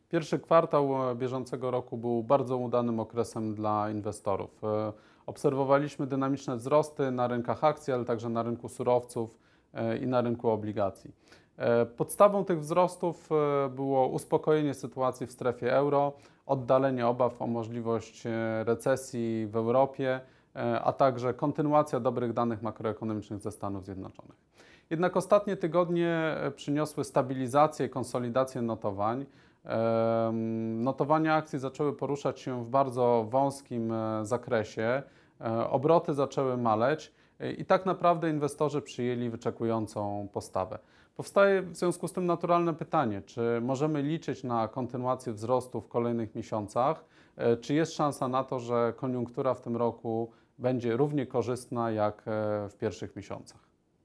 Pierwszy kwartał bieżącego roku był bardzo udanym okresem dla inwestorów. Obserwowaliśmy dynamiczne wzrosty na rynkach akcji, ale także na rynku surowców i na rynku obligacji. Podstawą tych wzrostów było uspokojenie sytuacji w strefie euro, oddalenie obaw o możliwość recesji w Europie, a także kontynuacja dobrych danych makroekonomicznych ze Stanów Zjednoczonych. Jednak ostatnie tygodnie przyniosły stabilizację i konsolidację notowań. Notowania akcji zaczęły poruszać się w bardzo wąskim zakresie, obroty zaczęły maleć i tak naprawdę inwestorzy przyjęli wyczekującą postawę. Powstaje w związku z tym naturalne pytanie, czy możemy liczyć na kontynuację wzrostu w kolejnych miesiącach, czy jest szansa na to, że koniunktura w tym roku będzie równie korzystna jak w pierwszych miesiącach.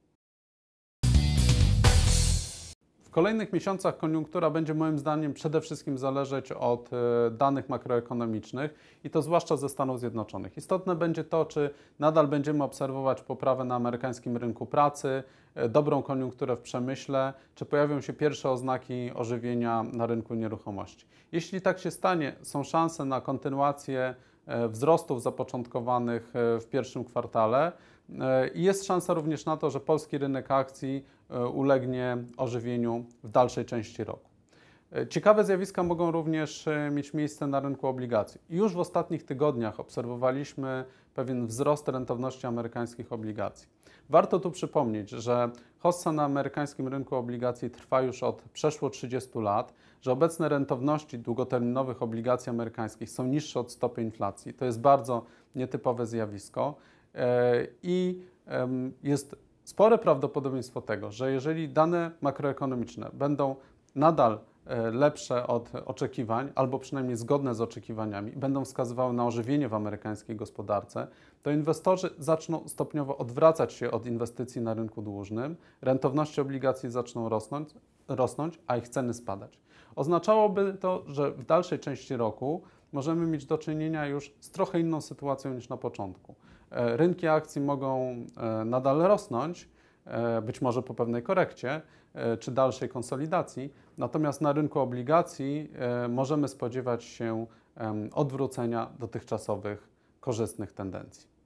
W kolejnych miesiącach koniunktura będzie moim zdaniem przede wszystkim zależeć od danych makroekonomicznych i to zwłaszcza ze Stanów Zjednoczonych. Istotne będzie to, czy nadal będziemy obserwować poprawę na amerykańskim rynku pracy, dobrą koniunkturę w przemyśle, czy pojawią się pierwsze oznaki ożywienia na rynku nieruchomości. Jeśli tak się stanie, są szanse na kontynuację wzrostów zapoczątkowanych w pierwszym kwartale i jest szansa również na to, że polski rynek akcji ulegnie ożywieniu w dalszej części roku. Ciekawe zjawiska mogą również mieć miejsce na rynku obligacji. Już w ostatnich tygodniach obserwowaliśmy pewien wzrost rentowności amerykańskich obligacji. Warto tu przypomnieć, że hossa na amerykańskim rynku obligacji trwa już od przeszło 30 lat, że obecne rentowności długoterminowych obligacji amerykańskich są niższe od stopy inflacji. To jest bardzo nietypowe zjawisko i jest spore prawdopodobieństwo tego, że jeżeli dane makroekonomiczne będą nadal lepsze od oczekiwań, albo przynajmniej zgodne z oczekiwaniami, będą wskazywały na ożywienie w amerykańskiej gospodarce, to inwestorzy zaczną stopniowo odwracać się od inwestycji na rynku dłużnym, rentowności obligacji zaczną rosnąć, a ich ceny spadać. Oznaczałoby to, że w dalszej części roku możemy mieć do czynienia już z trochę inną sytuacją niż na początku. Rynki akcji mogą nadal rosnąć, być może po pewnej korekcie czy dalszej konsolidacji, natomiast na rynku obligacji możemy spodziewać się odwrócenia dotychczasowych korzystnych tendencji.